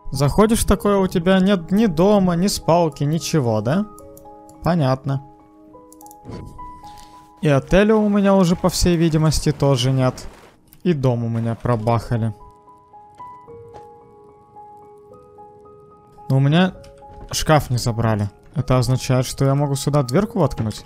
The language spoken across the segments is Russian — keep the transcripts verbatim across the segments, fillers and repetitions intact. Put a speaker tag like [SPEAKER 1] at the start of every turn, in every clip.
[SPEAKER 1] Заходишь такое, у тебя нет ни дома, ни спалки, ничего, да? Понятно. И отеля у меня уже, по всей видимости, тоже нет. И дом у меня пробахали. Но у меня шкаф не забрали. Это означает, что я могу сюда дверку воткнуть?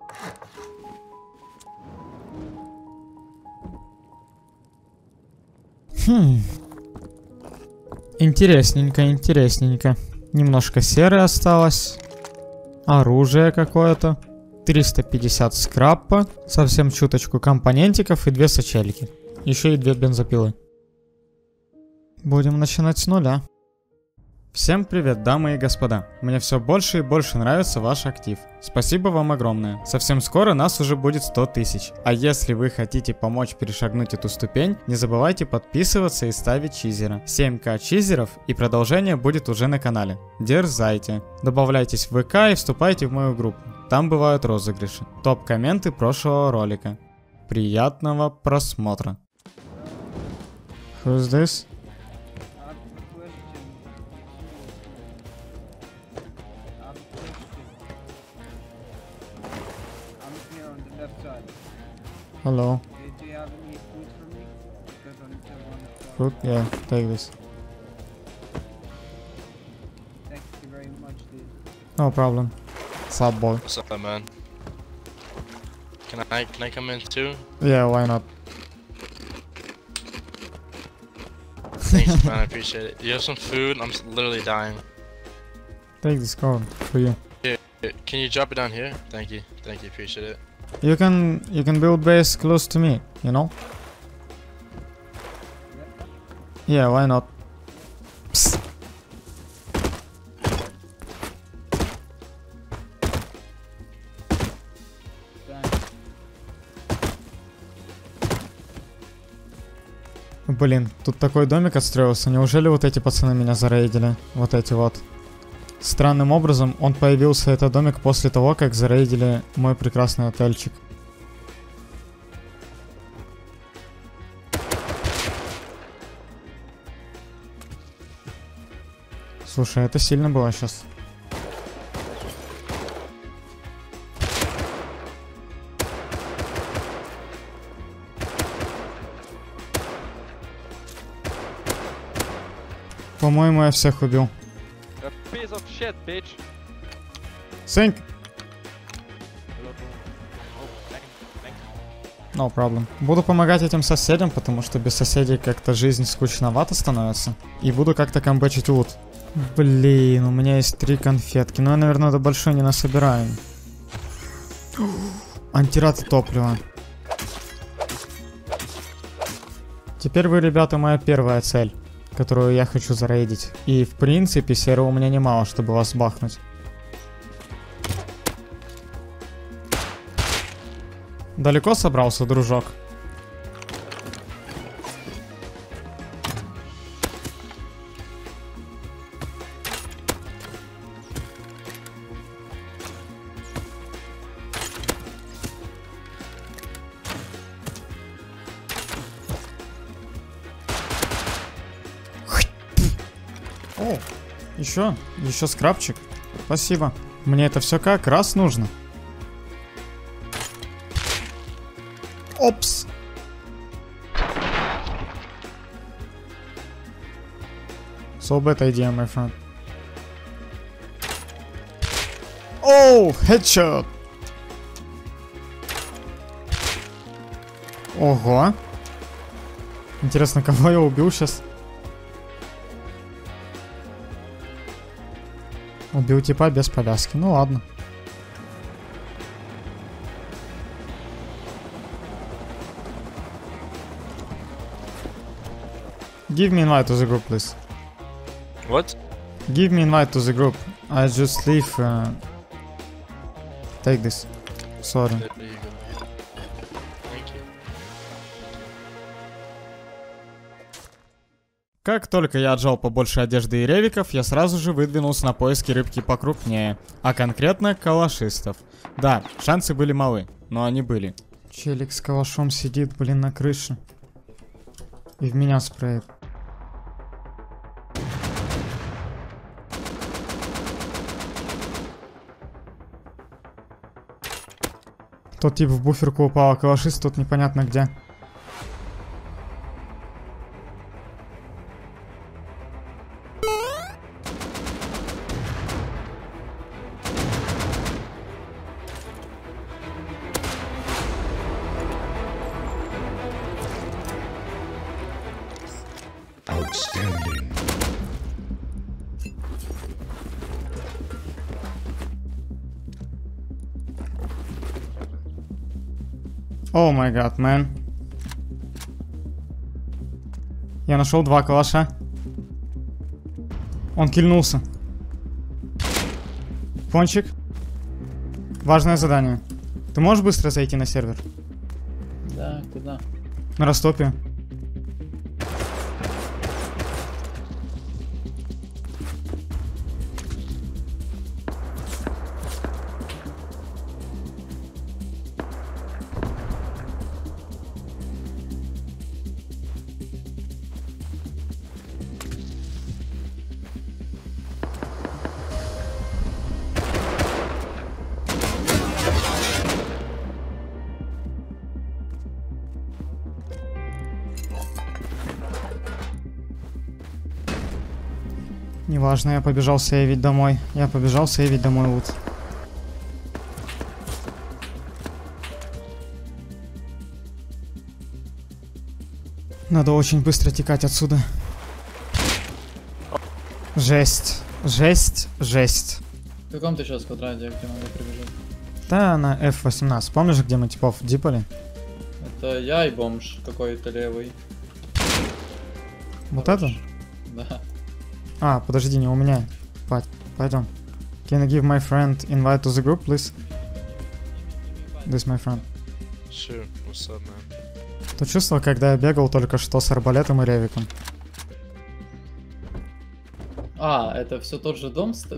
[SPEAKER 1] Хм. Интересненько, интересненько. Немножко серы осталось. Оружие какое-то. триста пятьдесят скрапа. Совсем чуточку компонентиков и две сачельки. Еще и две бензопилы. Будем начинать с нуля. Всем привет, дамы и господа. Мне все больше и больше нравится ваш актив. Спасибо вам огромное. Совсем скоро нас уже будет сто тысяч. А если вы хотите помочь перешагнуть эту ступень, не забывайте подписываться и ставить чизера. семь ка чизеров и продолжение будет уже на канале. Дерзайте. Добавляйтесь в ВК и вступайте в мою группу. Там бывают розыгрыши. Топ-комменты прошлого ролика. Приятного просмотра. Who's this? Hello.
[SPEAKER 2] Do you have any food for me? Because I'm still on the
[SPEAKER 1] Food? Yeah, take this.
[SPEAKER 2] Thank you very much, dude.
[SPEAKER 1] No problem. Sup, boy.
[SPEAKER 3] What's up, man? Can I can I come in too?
[SPEAKER 1] Yeah, why not?
[SPEAKER 3] Thanks, man. I appreciate it. You have some food? I'm s- literally dying.
[SPEAKER 1] Take this card for you.
[SPEAKER 3] Here, here, can you drop it down here? Thank you. Thank you. Appreciate it.
[SPEAKER 1] You can you can build base close to me, you know? Yeah, why not? Psst. Блин, тут такой домик отстроился. Неужели вот эти пацаны меня зарейдили? Вот эти вот. Странным образом он появился, этот домик, после того, как зарейдили мой прекрасный отельчик. Слушай, это сильно было сейчас. По-моему, я всех убил.
[SPEAKER 4] A piece of shit, bitch.
[SPEAKER 1] Think.
[SPEAKER 4] Oh, thanks, thanks.
[SPEAKER 1] No problem. Буду помогать этим соседям, потому что без соседей как-то жизнь скучновато становится. И буду как-то камбэчить лут. Блин, у меня есть три конфетки. Но я, наверное, до большой не насобираем. Антирад топлива. Теперь вы, ребята, моя первая цель, которую я хочу зарейдить. И, в принципе, серы у меня немало, чтобы вас бахнуть. Далеко собрался, дружок? О, еще, еще скрабчик. Спасибо. Мне это все как раз нужно. Опс. So bad idea, my friend. Оу, headshot. Ого. Интересно, кого я убил сейчас? Убил типа без повязки. Ну ладно. Give me invite to the group, please.
[SPEAKER 3] What?
[SPEAKER 1] Give me invite to the group. I just leave. Uh... Take this. Sorry.
[SPEAKER 3] There you go. Thank you.
[SPEAKER 1] Как только я отжал побольше одежды и ревиков, я сразу же выдвинулся на поиски рыбки покрупнее, а конкретно калашистов. Да, шансы были малы, но они были. Челик с калашом сидит, блин, на крыше. И в меня спреет. Тот тип в буферку упал, а калашист тут непонятно где.
[SPEAKER 5] Outstanding.
[SPEAKER 1] О май гад, мэн. Я нашел два калаша. Он кильнулся. Пончик. Важное задание. Ты можешь быстро зайти на сервер?
[SPEAKER 6] Да, куда?
[SPEAKER 1] На растопе. Неважно, я побежал сейвить домой. Я побежал сейвить домой лут. Надо очень быстро текать отсюда. Жесть. Жесть. Жесть.
[SPEAKER 6] В каком ты сейчас квадрате, где надо прибежать?
[SPEAKER 1] Да, на эф восемнадцать. Помнишь, где мы типов дипали?
[SPEAKER 6] Это я и бомж какой-то левый.
[SPEAKER 1] Вот
[SPEAKER 6] Хорош.
[SPEAKER 1] это?
[SPEAKER 6] Да.
[SPEAKER 1] А, подожди, не у меня. Пать, пойдем. Can I give my friend invite to the group, please? This my friend.
[SPEAKER 3] Sure, what's up, man?
[SPEAKER 1] То чувство, когда я бегал только что с арбалетом и ревиком.
[SPEAKER 6] А, это все тот же дом стоит?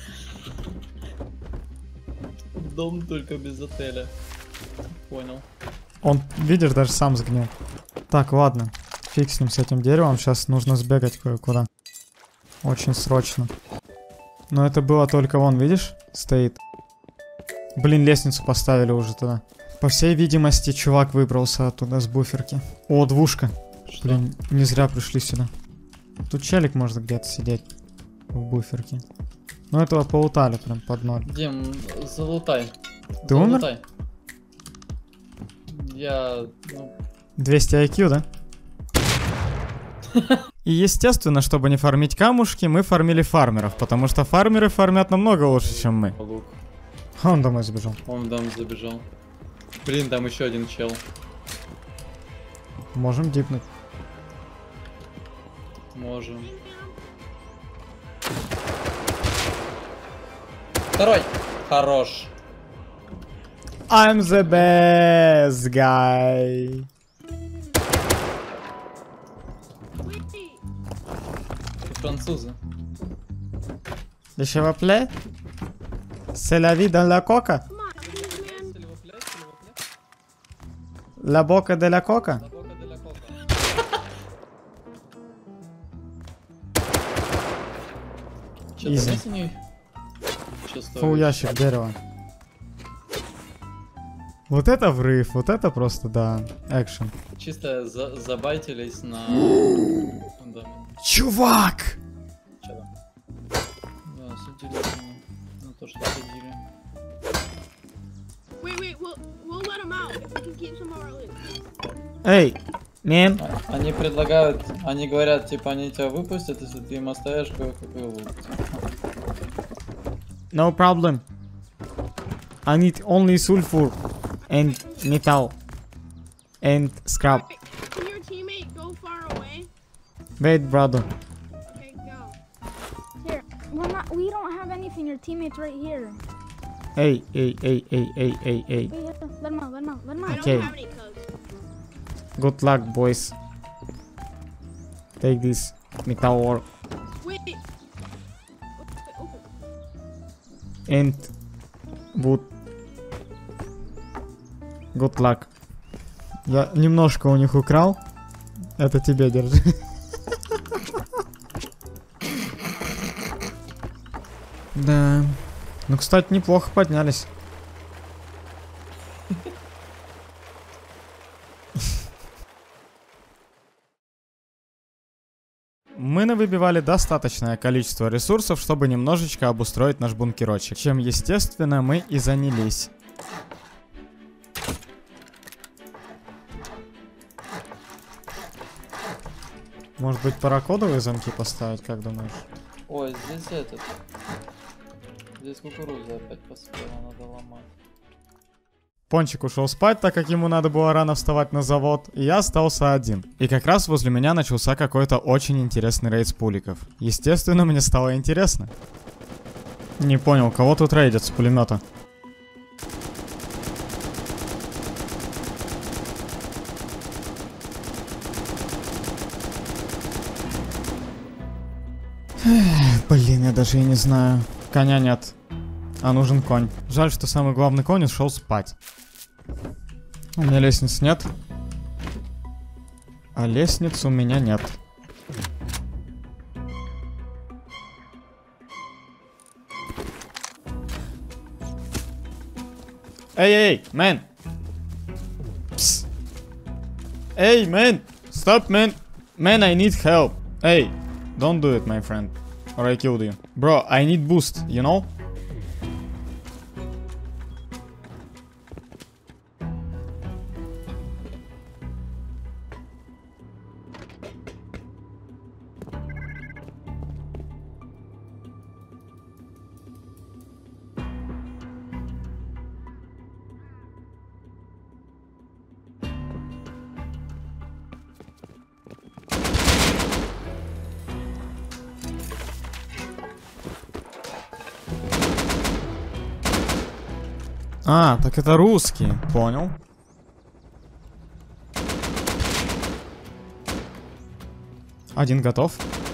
[SPEAKER 6] Дом только без отеля. Понял.
[SPEAKER 1] Он, видишь, даже сам сгнил. Так, ладно. Фиг с ним, с этим деревом. Сейчас нужно сбегать кое-куда. Очень срочно. Но это было только вон, видишь? Стоит. Блин, лестницу поставили уже туда. По всей видимости, чувак выбрался оттуда с буферки. О, двушка.
[SPEAKER 6] Что?
[SPEAKER 1] Блин, не зря пришли сюда. Тут челик может где-то сидеть. В буферке. Ну этого поутали прям под ноль.
[SPEAKER 6] Дим, залутай.
[SPEAKER 1] Ты умер?
[SPEAKER 6] Залутай. Я, ну...
[SPEAKER 1] двести ай кью, да? И естественно, чтобы не фармить камушки, мы фармили фармеров, потому что фармеры фармят намного лучше, чем мы.
[SPEAKER 6] Лук.
[SPEAKER 1] Он домой забежал.
[SPEAKER 6] Он в дом забежал. Блин, там еще один чел.
[SPEAKER 1] Можем дипнуть.
[SPEAKER 6] Можем. Второй. Хорош.
[SPEAKER 1] I'm the best guy.
[SPEAKER 6] Французы.
[SPEAKER 1] S'il vous plaît? C'est la vie dans la coca? La boca de la coca? Изи. Фу, ящик дерева. Вот это врыв, вот это просто, да, экшен.
[SPEAKER 6] Чисто за забайтились на... Да.
[SPEAKER 1] Чувак!
[SPEAKER 6] Чё там? Да, судили на то, что судили.
[SPEAKER 7] Wait, wait, we'll, we'll let him out if we can keep some of our loot.
[SPEAKER 1] Эй, мен.
[SPEAKER 6] А- Они предлагают, они говорят, типа, они тебя выпустят, если ты им оставишь кое-какой лут.
[SPEAKER 1] No problem. I need only sulfur and metal and scrap.
[SPEAKER 7] Wait, can your teammate go far away?
[SPEAKER 1] Wait, brother.
[SPEAKER 7] Okay, go.
[SPEAKER 8] Here, we're not. We don't have anything. Your teammate's right here.
[SPEAKER 1] Hey, hey, hey, hey, hey, hey, hey.
[SPEAKER 8] Wait, here, let him out. Let him out. Let him
[SPEAKER 7] I
[SPEAKER 8] out.
[SPEAKER 7] don't
[SPEAKER 1] Okay.
[SPEAKER 7] have any codes.
[SPEAKER 1] Good luck, boys. Take this metal ore
[SPEAKER 7] Wait. Wait, open.
[SPEAKER 1] and wood. Good luck. Я немножко у них украл. Это тебе держи. Да. Ну, кстати, неплохо поднялись. Мы навыбивали достаточное количество ресурсов, чтобы немножечко обустроить наш бункерочек, чем, естественно, мы и занялись. Может быть, паракодовые замки поставить, как думаешь?
[SPEAKER 6] Ой, здесь этот. Здесь кукуруза опять поспела, надо ломать.
[SPEAKER 1] Пончик ушел спать, так как ему надо было рано вставать на завод, и я остался один. И как раз возле меня начался какой-то очень интересный рейд с пуликов. Естественно, мне стало интересно. Не понял, кого тут рейдят с пулемета? Блин, я даже и не знаю. Коня нет. А нужен конь. Жаль, что самый главный конь ушел спать. У меня лестниц нет. А лестниц у меня нет. Эй, эй, man! Пс. Эй, man! Stop, man! Man, I need help. Hey, don't do it, my friend. Or I killed you. Bro, I need boost, you know? А, так это русские, понял. Один готов.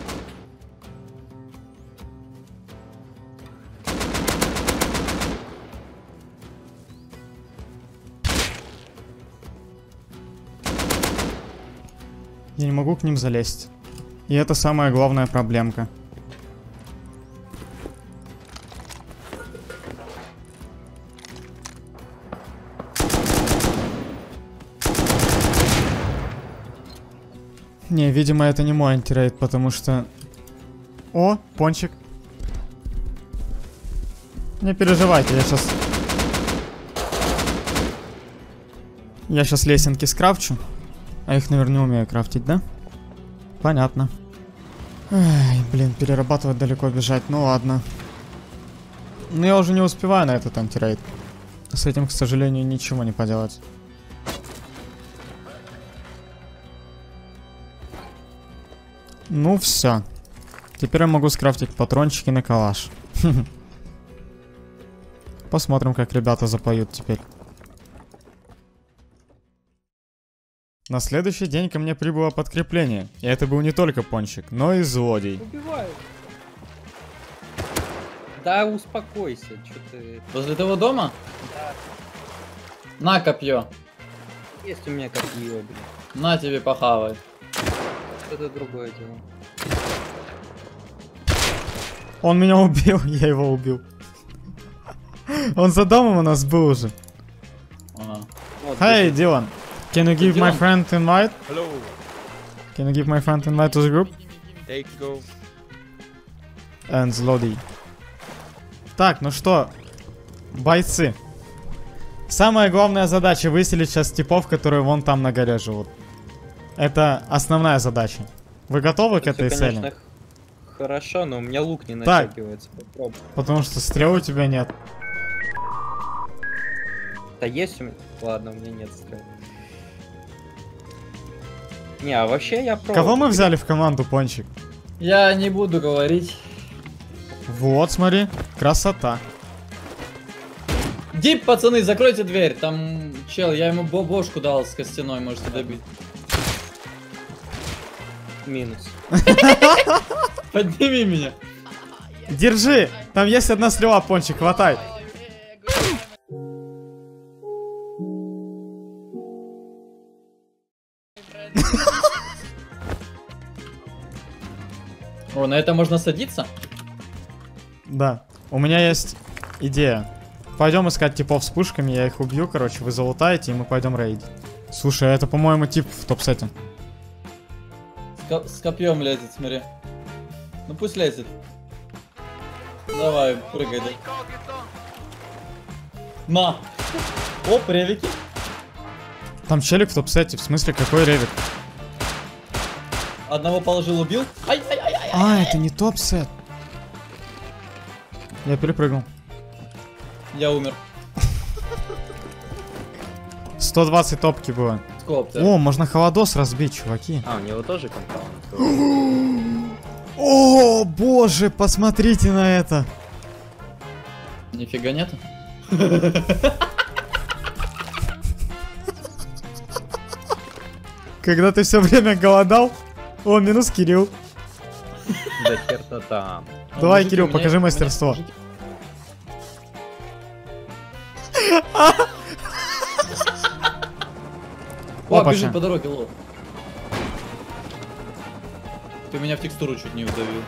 [SPEAKER 1] Я не могу к ним залезть. И это самая главная проблемка. Не, видимо, это не мой антирейд, потому что... О, пончик. Не переживайте, я сейчас... Я сейчас лесенки скрафчу. А их, наверное, не умею крафтить, да? Понятно. Ай, блин, перерабатывать далеко бежать, ну ладно. Но я уже не успеваю на этот антирейд. С этим, к сожалению, ничего не поделать. Ну все. Теперь я могу скрафтить патрончики на калаш. Посмотрим, как ребята запоют теперь. На следующий день ко мне прибыло подкрепление. И это был не только пончик, но и злодей.
[SPEAKER 2] Убивают. Да успокойся, что ты...
[SPEAKER 6] Возле того дома?
[SPEAKER 2] Да.
[SPEAKER 6] На копье.
[SPEAKER 2] Есть у меня копье, блин.
[SPEAKER 6] На тебе похавай.
[SPEAKER 2] Это другое дело.
[SPEAKER 1] Он меня убил, я его убил. Он за домом у нас был уже.
[SPEAKER 6] Ага.
[SPEAKER 2] Вот,
[SPEAKER 1] Hey, Dylan. Can you give my friend invite?
[SPEAKER 4] Hello.
[SPEAKER 1] Can you give my friend invite to the group?
[SPEAKER 4] Take go.
[SPEAKER 1] And злодей. Так, ну что, бойцы. Самая главная задача выселить сейчас типов, которые вон там на горе живут. Это основная задача. Вы готовы к этой
[SPEAKER 2] Всё,
[SPEAKER 1] цели?
[SPEAKER 2] конечно, хорошо, но у меня лук не
[SPEAKER 1] Так.
[SPEAKER 2] натягивается. Попробуй.
[SPEAKER 1] Потому что стрел у тебя нет.
[SPEAKER 2] Да есть у меня. Ладно, у меня нет стрел. Не, а вообще я пробую.
[SPEAKER 1] Кого мы взяли в команду, пончик?
[SPEAKER 6] Я не буду говорить.
[SPEAKER 1] Вот, смотри, красота.
[SPEAKER 6] Дип, пацаны, закройте дверь. Там чел, я ему бобошку дал с костяной, можете добить.
[SPEAKER 2] Минус.
[SPEAKER 6] Подними меня.
[SPEAKER 1] Держи, там есть одна стрела, пончик, хватай.
[SPEAKER 6] О, на это можно садиться?
[SPEAKER 1] Да, у меня есть идея. Пойдем искать типов с пушками, я их убью, короче, вы залутаете, и мы пойдем рейдить. Слушай, это, по-моему, тип в топ-сете.
[SPEAKER 6] ко- с копьем лезет, смотри. Ну пусть лезет. Давай, прыгай, да. На! Оп, ревики.
[SPEAKER 1] Там челик в топ-сете, в смысле, какой ревик?
[SPEAKER 6] Одного положил, убил. Ай, ай, ай, ай.
[SPEAKER 1] А, это не топ-сет. Я перепрыгнул.
[SPEAKER 6] Я умер.
[SPEAKER 1] сто двадцать топки было.
[SPEAKER 6] Скоп, да.
[SPEAKER 1] О, можно холодос разбить, чуваки.
[SPEAKER 9] А, у него тоже компаунд.
[SPEAKER 1] О, боже, посмотрите на это.
[SPEAKER 6] Нифига нету.
[SPEAKER 1] Когда ты все время голодал. О, минус Кирилл.
[SPEAKER 9] Да хер-то там.
[SPEAKER 6] А,
[SPEAKER 1] Давай,
[SPEAKER 6] мужики,
[SPEAKER 1] Кирилл,
[SPEAKER 6] у меня-
[SPEAKER 1] покажи
[SPEAKER 6] у меня-
[SPEAKER 1] мастерство.
[SPEAKER 6] мужики- О,
[SPEAKER 1] Опа,
[SPEAKER 6] бежит
[SPEAKER 1] ща.
[SPEAKER 6] по дороге, лох. Ты меня в текстуру чуть не вдавил.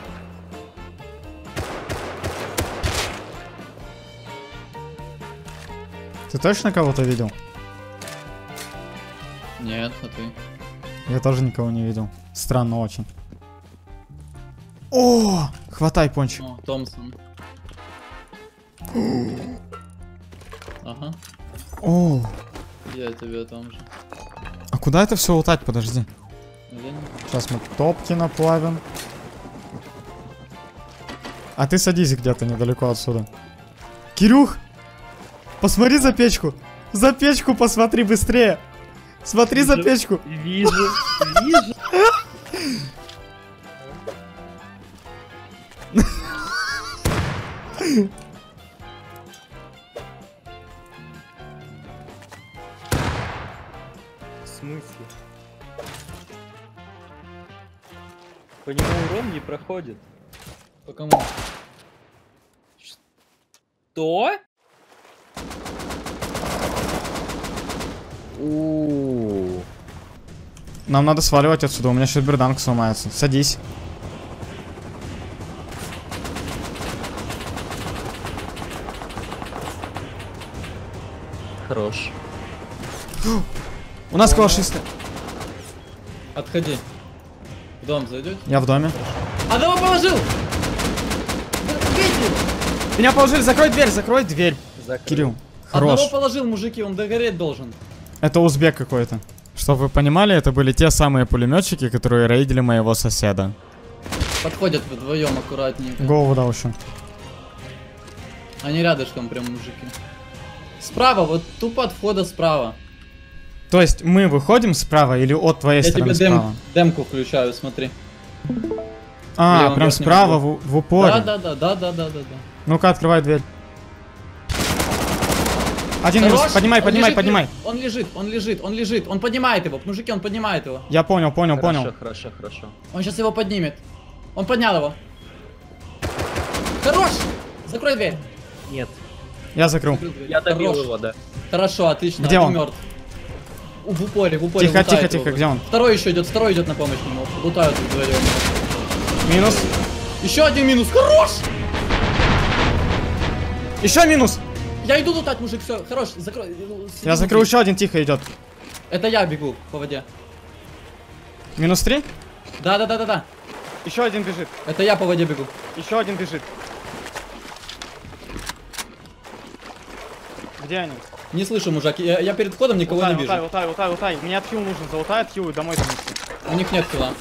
[SPEAKER 1] Ты точно кого-то видел?
[SPEAKER 6] Нет, а ты?
[SPEAKER 1] Я тоже никого не видел. Странно очень. О, хватай, пончик.
[SPEAKER 6] О, Томпсон. Ага,
[SPEAKER 1] О,
[SPEAKER 6] я тебе о том же.
[SPEAKER 1] а куда это все лутать? Подожди.
[SPEAKER 6] Я не-
[SPEAKER 1] Сейчас мы топки наплавим. А ты садись где-то недалеко отсюда. Кирюх! Посмотри за печку! За печку посмотри быстрее! Смотри за печку!
[SPEAKER 9] Вижу, вижу. В смысле? По нему урон не проходит.
[SPEAKER 6] По кому?
[SPEAKER 9] Что? У.
[SPEAKER 1] Нам надо сваливать отсюда, у меня сейчас берданг сломается. Садись.
[SPEAKER 9] Хорош.
[SPEAKER 1] У нас калашисты.
[SPEAKER 6] Отходи. В дом зайдете?
[SPEAKER 1] Я в доме.
[SPEAKER 6] Одного положил! Видите?
[SPEAKER 1] Меня положили, закрой дверь, закрой дверь.
[SPEAKER 9] Закрыл.
[SPEAKER 1] Кирилл, хорош.
[SPEAKER 6] Одного положил, мужики, он догореть должен.
[SPEAKER 1] Это узбек какой-то. Чтобы вы понимали, это были те самые пулеметчики, которые рейдили моего соседа.
[SPEAKER 6] Подходят вдвоем аккуратненько.
[SPEAKER 1] Голову дал еще.
[SPEAKER 6] Они рядышком прям, мужики. Справа, вот тупо от входа справа.
[SPEAKER 1] То есть мы выходим справа или от твоей
[SPEAKER 6] Я
[SPEAKER 1] стороны
[SPEAKER 6] тебе дем,
[SPEAKER 1] справа?
[SPEAKER 6] демку включаю, смотри.
[SPEAKER 1] А,
[SPEAKER 6] Левым
[SPEAKER 1] прям
[SPEAKER 6] верхним
[SPEAKER 1] справа
[SPEAKER 6] углом.
[SPEAKER 1] в, в упоре.
[SPEAKER 6] Да, да, да, да, да, да, да, да.
[SPEAKER 1] Ну-ка, открывай дверь. Один минус.
[SPEAKER 6] Хорош.
[SPEAKER 1] Поднимай,
[SPEAKER 6] Он
[SPEAKER 1] поднимай,
[SPEAKER 6] лежит,
[SPEAKER 1] поднимай.
[SPEAKER 6] Он лежит, он лежит, он лежит. Он поднимает его, мужики, он поднимает его.
[SPEAKER 1] Я понял, понял,
[SPEAKER 9] Хорошо,
[SPEAKER 1] понял.
[SPEAKER 9] хорошо, хорошо.
[SPEAKER 6] Он сейчас его поднимет. Он поднял его. Хорош! Закрой дверь.
[SPEAKER 9] Нет.
[SPEAKER 1] Я закрыл.
[SPEAKER 6] Закрыл дверь.
[SPEAKER 9] Я добил
[SPEAKER 6] Хорош.
[SPEAKER 9] его, да.
[SPEAKER 6] Хорошо, отлично.
[SPEAKER 1] Где
[SPEAKER 6] один
[SPEAKER 1] он?
[SPEAKER 6] мертв. В упоре, в упоре.
[SPEAKER 1] Тихо,
[SPEAKER 6] лутает
[SPEAKER 1] тихо,
[SPEAKER 6] его.
[SPEAKER 1] тихо, где он?
[SPEAKER 6] Второй еще идет, второй идет на помощь ему. Лутают вдвоем.
[SPEAKER 1] Минус.
[SPEAKER 6] Еще один минус. Хорош!
[SPEAKER 1] Еще минус.
[SPEAKER 6] Я иду лутать, мужик, все, хорош, закрой.
[SPEAKER 1] Я закрыл еще один, тихо идет.
[SPEAKER 6] Это я бегу по воде.
[SPEAKER 1] Минус три.
[SPEAKER 6] Да, да, да, да, да.
[SPEAKER 1] Еще один бежит.
[SPEAKER 6] Это я по воде бегу.
[SPEAKER 1] Еще один бежит. Где они?
[SPEAKER 6] Не слышу, мужик. Я, я перед входом никого
[SPEAKER 1] Лутай,
[SPEAKER 6] не вижу.
[SPEAKER 1] лутай, лутай, лутай, лутай. Мне отхил нужен, залутай отхил и домой занести.
[SPEAKER 6] У них нет хила.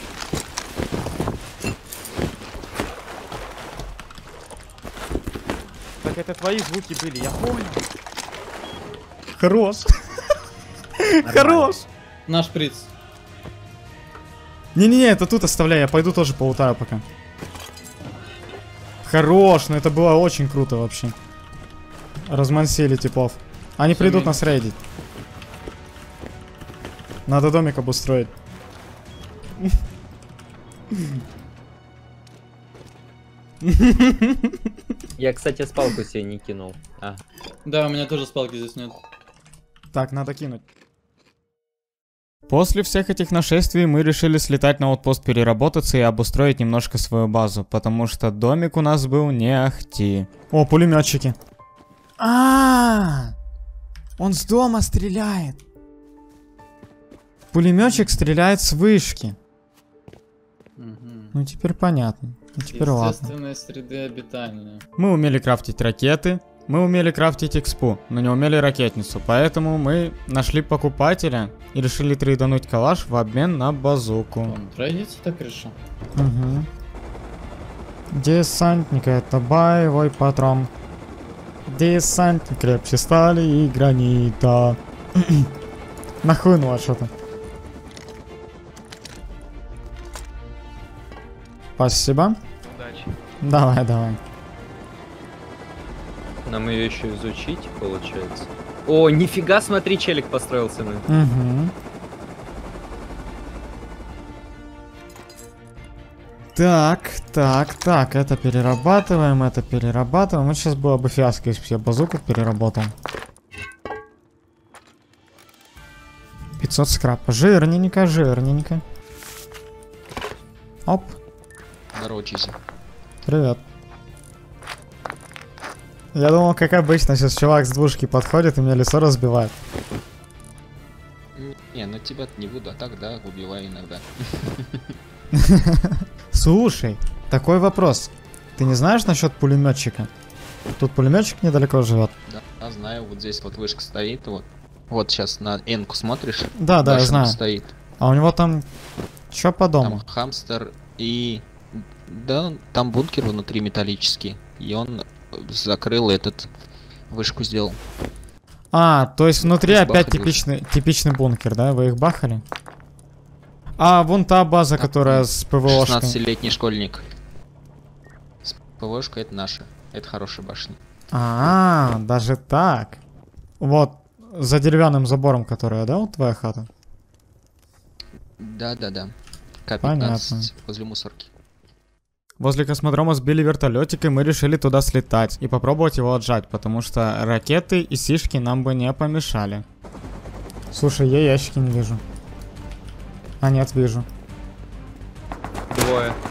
[SPEAKER 1] Так это твои звуки были, я понял. Хорош. Хорош.
[SPEAKER 6] Наш приц.
[SPEAKER 1] Не-не-не, это тут оставляй, я пойду тоже полутаю пока. Хорош, ну это было очень круто вообще. Размансили типов. Они
[SPEAKER 6] Всё,
[SPEAKER 1] придут
[SPEAKER 6] минус.
[SPEAKER 1] нас рейдить. Надо домик обустроить.
[SPEAKER 9] Я, кстати, спалку себе не кинул. А.
[SPEAKER 6] Да, у меня тоже спалки здесь нет.
[SPEAKER 1] Так, надо кинуть. После всех этих нашествий мы решили слетать на аутпост, переработаться и обустроить немножко свою базу, потому что домик у нас был не ахти. О, пулеметчики. А, он с дома стреляет. Пулеметчик стреляет с вышки. Ну теперь понятно. Ну теперь ладно.
[SPEAKER 6] Естественные среды обитания.
[SPEAKER 1] Мы умели крафтить ракеты, мы умели крафтить экспу, но не умели ракетницу, поэтому мы нашли покупателя и решили трейдануть калаш в обмен на базуку.
[SPEAKER 6] Он трейдится так решил?
[SPEAKER 1] Угу. Десантник — это боевой патрон. Десантник крепче стали и гранита. Нахлынуло что-то. Спасибо.
[SPEAKER 4] Удачи.
[SPEAKER 1] Давай, давай.
[SPEAKER 9] Нам ее еще изучить, получается. О, нифига, смотри, челик построился. Ну.
[SPEAKER 1] Угу. Так, так, так, это перерабатываем, это перерабатываем. Вот сейчас было бы фиаско, если бы я базуку переработал. пятьсот скрапа. Жирненько, жирненько. Оп.
[SPEAKER 10] Здорово, Чизи.
[SPEAKER 1] Привет. Я думал, как обычно, сейчас чувак с двушки подходит и мне лицо разбивает.
[SPEAKER 10] Не, ну тебя-то не буду, а так, да, убиваю иногда.
[SPEAKER 1] Слушай, такой вопрос. Ты не знаешь насчет пулеметчика? Тут пулеметчик недалеко живет.
[SPEAKER 10] Да, да, знаю, вот здесь вот вышка стоит, вот. Вот сейчас на Энку смотришь.
[SPEAKER 1] Да, да, я знаю.
[SPEAKER 10] Стоит.
[SPEAKER 1] А у него там что по дому?
[SPEAKER 10] Там хамстер и... Да, там бункер внутри металлический. И он закрыл этот... Вышку сделал.
[SPEAKER 1] А, то есть внутри опять
[SPEAKER 10] Бахали
[SPEAKER 1] типичный, типичный бункер, да? Вы их бахали? А, вон та база,
[SPEAKER 10] Так,
[SPEAKER 1] которая с ПВОшкой.
[SPEAKER 10] шестнадцатилетний школьник. С ПВОшкой это наша. Это хорошая башня.
[SPEAKER 1] А, даже так. Вот, за деревянным забором, которая, да, вот твоя хата?
[SPEAKER 10] Да-да-да. К
[SPEAKER 1] Понятно.
[SPEAKER 10] пятнадцать возле мусорки.
[SPEAKER 1] Возле космодрома сбили вертолетик, и мы решили туда слетать и попробовать его отжать, потому что ракеты и сишки нам бы не помешали. Слушай, я ящики не вижу. А нет, вижу.
[SPEAKER 9] Двое.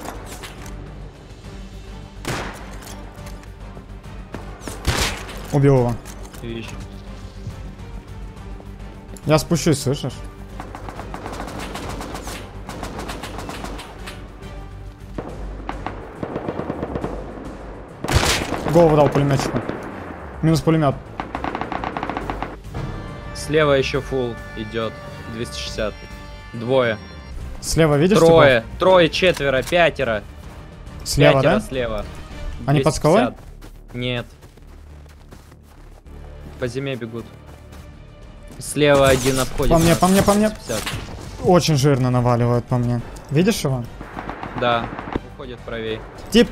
[SPEAKER 1] Убил его.
[SPEAKER 9] Вижу.
[SPEAKER 1] Я спущусь, слышишь? Голову дал пулеметчику. Минус пулемет.
[SPEAKER 9] Слева еще фул идет. двести шестьдесят. Двое.
[SPEAKER 1] Слева видишь?
[SPEAKER 9] Трое.
[SPEAKER 1] типа?
[SPEAKER 9] Трое, четверо, пятеро.
[SPEAKER 1] Слева,
[SPEAKER 9] Пятеро
[SPEAKER 1] да?
[SPEAKER 9] слева.
[SPEAKER 1] Они под скалой?
[SPEAKER 9] двести пятьдесят. Нет. По зиме бегут. Слева один обходит.
[SPEAKER 1] По мне,
[SPEAKER 9] нас.
[SPEAKER 1] по мне, по мне.
[SPEAKER 9] двести пятьдесят.
[SPEAKER 1] Очень жирно наваливают по мне. Видишь его?
[SPEAKER 9] Да. Уходит правее.
[SPEAKER 1] Тип.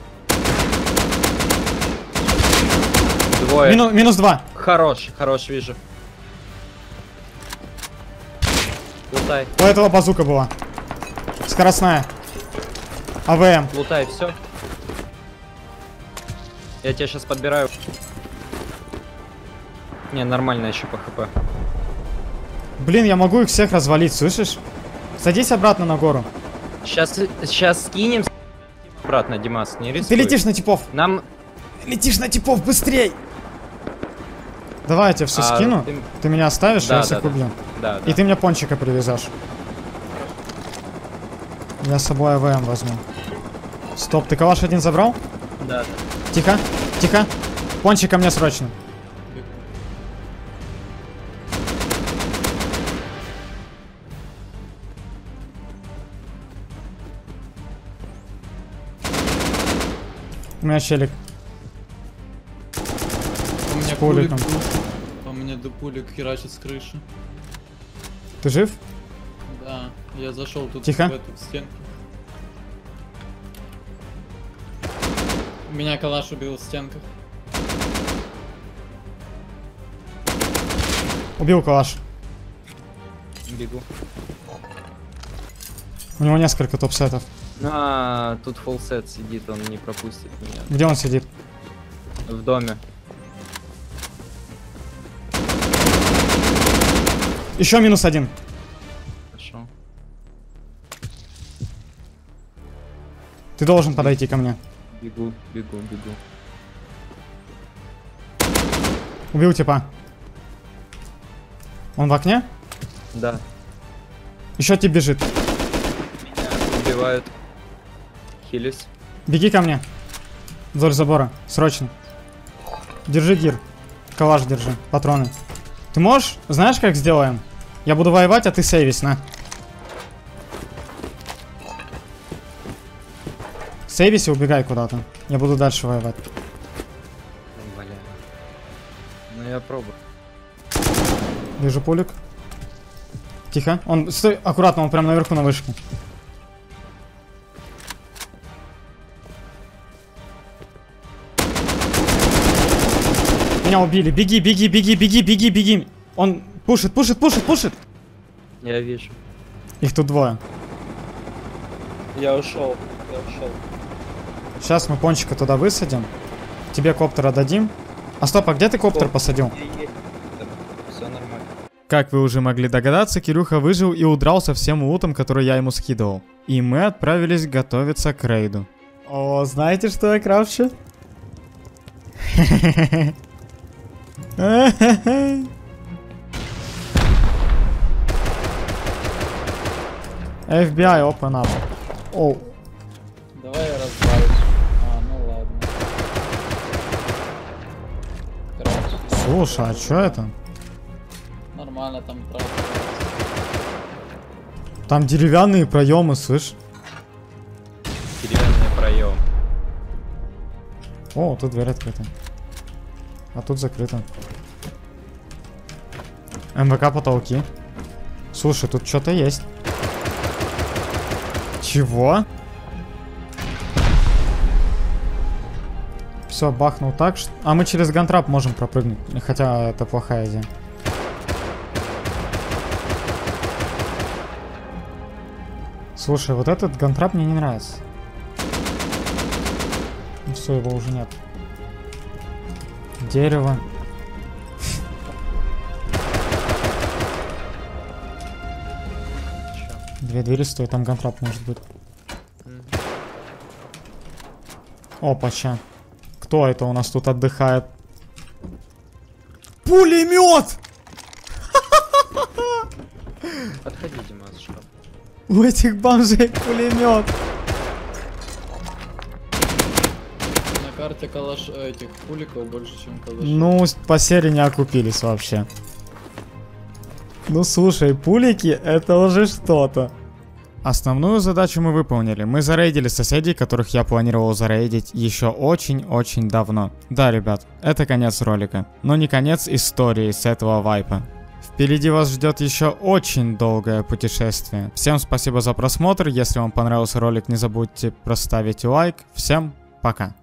[SPEAKER 9] Двое.
[SPEAKER 1] Мину- минус два.
[SPEAKER 9] Хорош, хорош, вижу. Лутай.
[SPEAKER 1] У этого базука была. Скоростная. АВМ.
[SPEAKER 9] Лутай, все. Я тебя сейчас подбираю. Не, нормально еще по хп.
[SPEAKER 1] Блин, я могу их всех развалить, слышишь? Садись обратно на гору.
[SPEAKER 9] Сейчас, сейчас скинем обратно, Димас, не рискуй.
[SPEAKER 1] Ты летишь на типов.
[SPEAKER 9] Нам...
[SPEAKER 1] Летишь на типов, быстрей! Давай я тебе все
[SPEAKER 9] А,
[SPEAKER 1] скину.
[SPEAKER 9] ты-
[SPEAKER 1] Ты... меня оставишь,
[SPEAKER 9] Да,
[SPEAKER 1] я
[SPEAKER 9] да,
[SPEAKER 1] всех
[SPEAKER 9] да.
[SPEAKER 1] убью.
[SPEAKER 9] Да,
[SPEAKER 1] И
[SPEAKER 9] да.
[SPEAKER 1] ты мне пончика привезешь. Я с собой АВМ возьму. Стоп, ты калаш один забрал?
[SPEAKER 9] Да, да.
[SPEAKER 1] Тихо, тихо. Пончик ко мне срочно. У меня челик.
[SPEAKER 6] У меня пулик.
[SPEAKER 1] пуликом.
[SPEAKER 6] У меня до пулик херачит с крыши.
[SPEAKER 1] Ты жив?
[SPEAKER 6] Да, я зашел тут
[SPEAKER 1] Тихо.
[SPEAKER 6] в эту стенку. Меня калаш убил в стенках.
[SPEAKER 1] Убил калаш.
[SPEAKER 9] Бегу.
[SPEAKER 1] У него несколько топ-сетов.
[SPEAKER 9] А, тут фулсет сидит, он не пропустит меня.
[SPEAKER 1] Где он сидит?
[SPEAKER 9] В доме.
[SPEAKER 1] Еще минус один.
[SPEAKER 9] Хорошо.
[SPEAKER 1] Ты должен подойти ко мне.
[SPEAKER 9] Бегу, бегу, бегу.
[SPEAKER 1] Убил типа. Он в окне?
[SPEAKER 9] Да.
[SPEAKER 1] Еще тип бежит.
[SPEAKER 9] Меня убивают. Хилис.
[SPEAKER 1] Беги ко мне. Вдоль забора. Срочно. Держи гир. Калаш держи. Патроны. Ты можешь? Знаешь, как сделаем? Я буду воевать, а ты сейвись, на. Сейвись и убегай куда-то. Я буду дальше воевать.
[SPEAKER 9] Бля. Ну я пробую.
[SPEAKER 1] Вижу пулик. Тихо. Он, стой, аккуратно, он прям наверху на вышке. Меня убили. Беги, беги, беги, беги, беги, беги. Он пушит, пушит, пушит, пушит.
[SPEAKER 9] Я вижу.
[SPEAKER 1] Их тут двое.
[SPEAKER 9] Я ушел. Я ушел.
[SPEAKER 1] Сейчас мы пончика туда высадим. Тебе коптера дадим. А стоп, а где ты коптер посадил?
[SPEAKER 9] Все нормально.
[SPEAKER 1] Как вы уже могли догадаться, Кирюха выжил и удрал со всем лутом, который я ему скидывал. И мы отправились готовиться к рейду. О, знаете, что я крафчу? эф би ай, open up. Оу.
[SPEAKER 6] Давай я разбавлюсь. А, ну ладно. Короче,
[SPEAKER 1] Слушай, а чё это?
[SPEAKER 6] нормально там правда.
[SPEAKER 1] Там деревянные проемы, слышь?
[SPEAKER 9] Деревянный проем.
[SPEAKER 1] О, тут дверь открыта. А тут закрыто. эм вэ ка потолки. Слушай, тут что-то есть. Чего? Все, бахнул так, что... А мы через гантрап можем пропрыгнуть. Хотя это плохая идея. Слушай, вот этот гантрап мне не нравится. Все, его уже нет. Дерево. Две двери стоят, там гантрап может быть. Опа, ща. Кто это у нас тут отдыхает? Пулемет!
[SPEAKER 9] Подходите, Машка.
[SPEAKER 1] У этих бомжей пулемет.
[SPEAKER 6] На карте калаш этих пуликов больше, чем калаш.
[SPEAKER 1] Ну, по серии не окупились вообще. Ну слушай, пулики это уже что-то. Основную задачу мы выполнили. Мы зарейдили соседей, которых я планировал зарейдить еще очень-очень давно. Да, ребят, это конец ролика, но не конец истории с этого вайпа. Впереди вас ждет еще очень долгое путешествие. Всем спасибо за просмотр. Если вам понравился ролик, не забудьте проставить лайк. Всем пока.